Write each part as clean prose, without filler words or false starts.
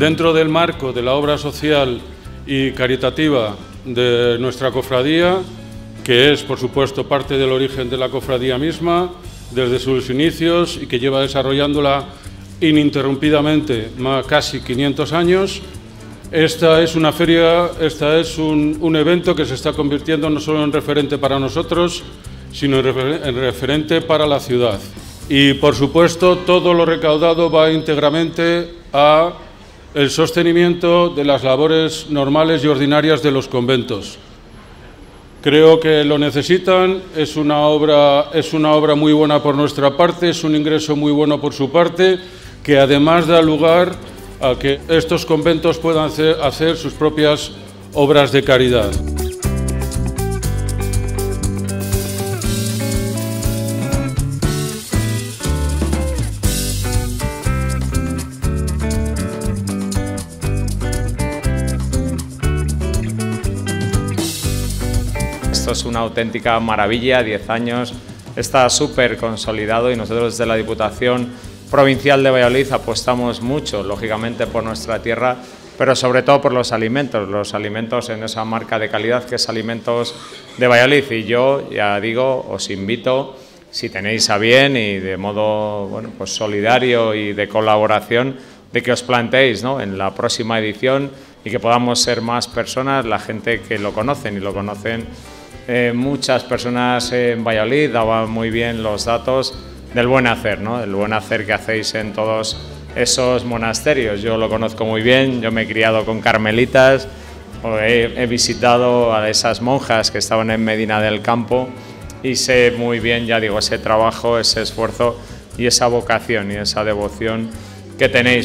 Dentro del marco de la obra social y caritativa de nuestra cofradía, que es, por supuesto, parte del origen de la cofradía misma, desde sus inicios y que lleva desarrollándola ininterrumpidamente casi 500 años, esta es una feria, un evento que se está convirtiendo no solo en referente para nosotros, sino en referente para la ciudad. Y, por supuesto, todo lo recaudado va íntegramente a el sostenimiento de las labores normales y ordinarias de los conventos. Creo que lo necesitan, es una obra muy buena por nuestra parte, es un ingreso muy bueno por su parte, que además da lugar a que estos conventos puedan hacer sus propias obras de caridad. Esto es una auténtica maravilla, 10 años, está súper consolidado y nosotros desde la Diputación Provincial de Valladolid apostamos mucho, lógicamente, por nuestra tierra, pero sobre todo por los alimentos en esa marca de calidad que es Alimentos de Valladolid. Y yo, ya digo, os invito, si tenéis a bien y de modo pues solidario y de colaboración, de que os planteéis, ¿no?, en la próxima edición y que podamos ser más personas, la gente que lo conocen, y lo conocen muchas personas en Valladolid. Daban muy bien los datos del buen hacer, ¿no?, el buen hacer que hacéis en todos esos monasterios. Yo lo conozco muy bien, yo me he criado con carmelitas, he visitado a esas monjas que estaban en Medina del Campo y sé muy bien, ya digo, ese trabajo, ese esfuerzo y esa vocación y esa devoción que tenéis.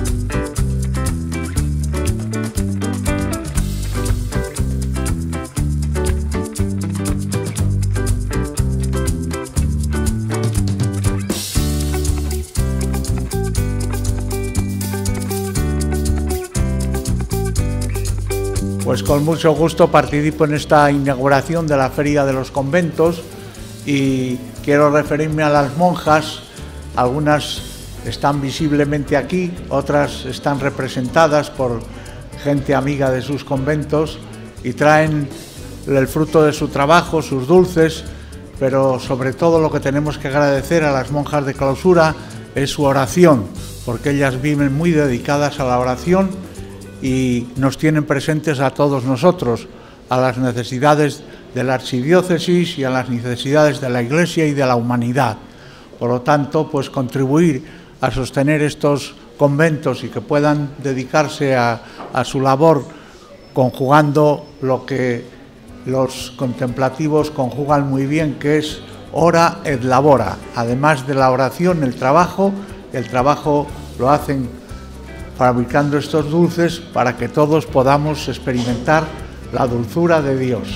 Pues con mucho gusto participo en esta inauguración de la Feria de los Conventos y quiero referirme a las monjas. Algunas están visiblemente aquí, otras están representadas por gente amiga de sus conventos y traen el fruto de su trabajo, sus dulces, pero sobre todo lo que tenemos que agradecer a las monjas de clausura es su oración, porque ellas viven muy dedicadas a la oración y nos tienen presentes a todos nosotros, a las necesidades de la archidiócesis y a las necesidades de la Iglesia y de la humanidad. Por lo tanto, pues contribuir a sostener estos conventos y que puedan dedicarse a su labor conjugando lo que los contemplativos conjugan muy bien, que es ora et labora. Además de la oración, el trabajo lo hacen fabricando estos dulces para que todos podamos experimentar la dulzura de Dios.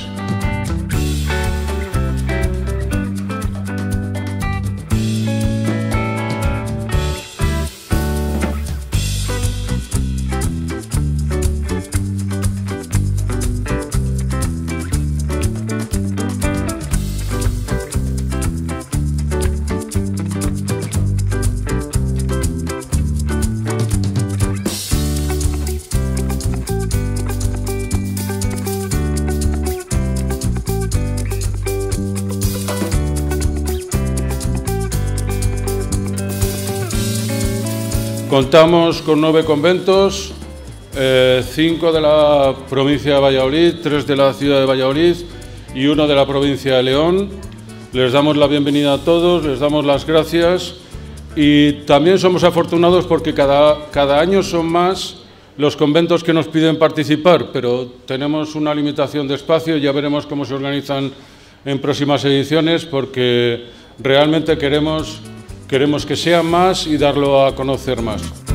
Contamos con 9 conventos, 5 de la provincia de Valladolid, 3 de la ciudad de Valladolid y 1 de la provincia de León. Les damos la bienvenida a todos, les damos las gracias y también somos afortunados porque cada año son más los conventos que nos piden participar, pero tenemos una limitación de espacio y ya veremos cómo se organizan en próximas ediciones, porque realmente queremos que sean más y darlo a conocer más.